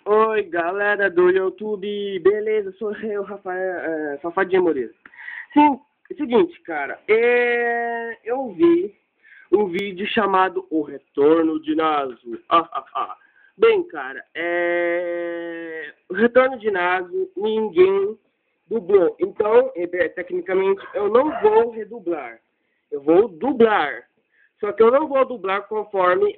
Oi, galera do YouTube, beleza? Sou eu, Rafael, Safadinha Moreira. Sim, é o seguinte, cara, eu vi um vídeo chamado O Retorno de Naso. Bem, cara, o Retorno de Naso ninguém dublou, então, tecnicamente, eu não vou redublar, eu vou dublar. Só que eu não vou dublar conforme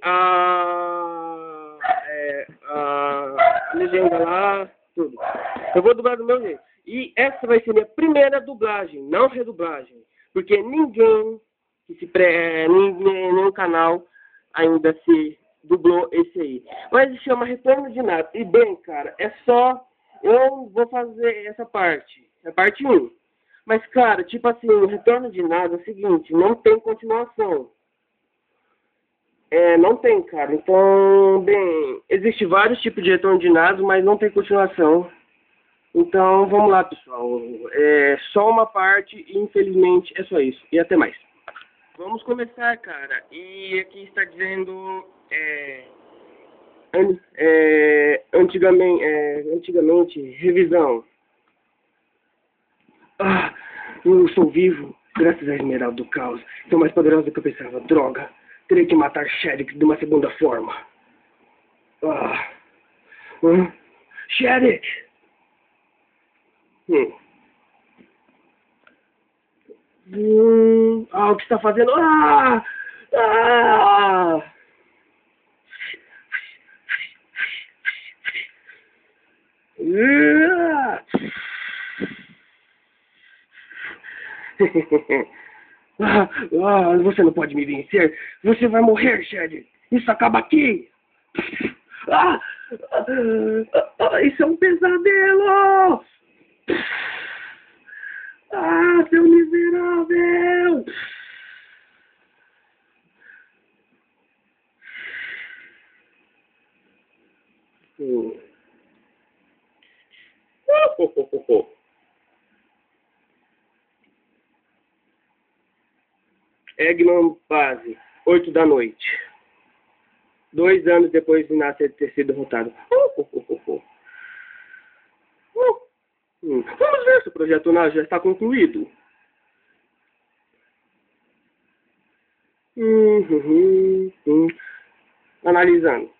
a legenda lá, tudo. Eu vou dublar do meu jeito. E essa vai ser minha primeira dublagem, não redublagem. Porque ninguém que nenhum canal ainda se dublou esse aí. Mas se chama Retorno de Naso. E bem, cara, eu vou fazer essa parte. É a parte 1. Mas, cara, tipo assim, o Retorno de Naso é o seguinte, não tem continuação. Não tem, cara. Então, bem, existe vários tipos de retorno de Naso, mas não tem continuação. Então, vamos lá, pessoal. É só uma parte e, infelizmente, é só isso. E até mais. Vamos começar, cara. E aqui está dizendo... antigamente, revisão. Eu sou vivo, graças à Esmeralda do Caos. Sou mais poderosa do que eu pensava. Droga. Terei que matar Sherick de uma segunda forma. Sherick! O que está fazendo? Você não pode me vencer. Você vai morrer, Sherick. Isso acaba aqui. Isso é um pesadelo. Seu miserável. Eggman Base, 8 da noite. 2 anos depois de Nasser ter sido derrotado. Vamos ver se o projeto Naso já está concluído. Analisando.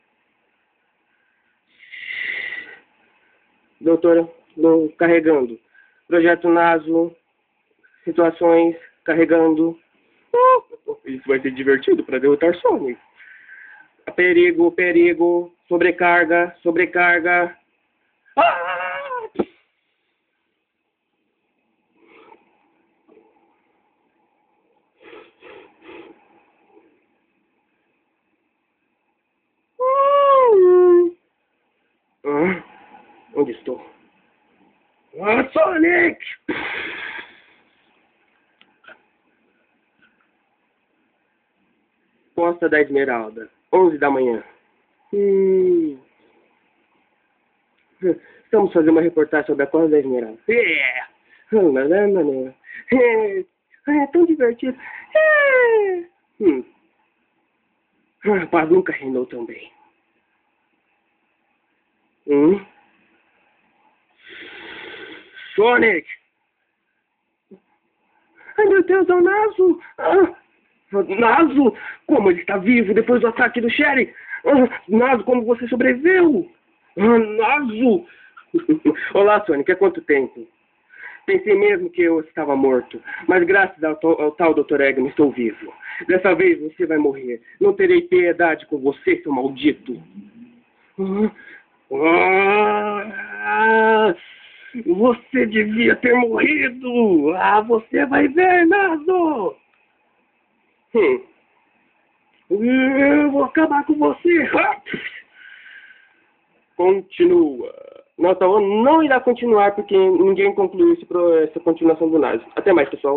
Doutora, carregando. Projeto Naso, situações, carregando. Isso vai ser divertido para derrotar Sonic. Perigo, perigo, sobrecarga, sobrecarga. Onde estou? Sonic! Costa da Esmeralda, 11 da manhã. Estamos fazendo uma reportagem sobre a Costa da Esmeralda. É tão divertido. A paz nunca reinou tão bem. Sonic! Ai, meu Deus, é o Naso! Naso! Como ele está vivo depois do ataque do Sherick? Naso, como você sobreviveu? Naso! Olá, Sonic, há quanto tempo? Pensei mesmo que eu estava morto, mas graças ao tal Dr. Eggman estou vivo. Dessa vez você vai morrer. Não terei piedade com você, seu maldito. Você devia ter morrido! Você vai ver, Naso! Eu vou acabar com você! Continua. Não irá continuar porque ninguém concluiu essa continuação do Naso. Até mais, pessoal.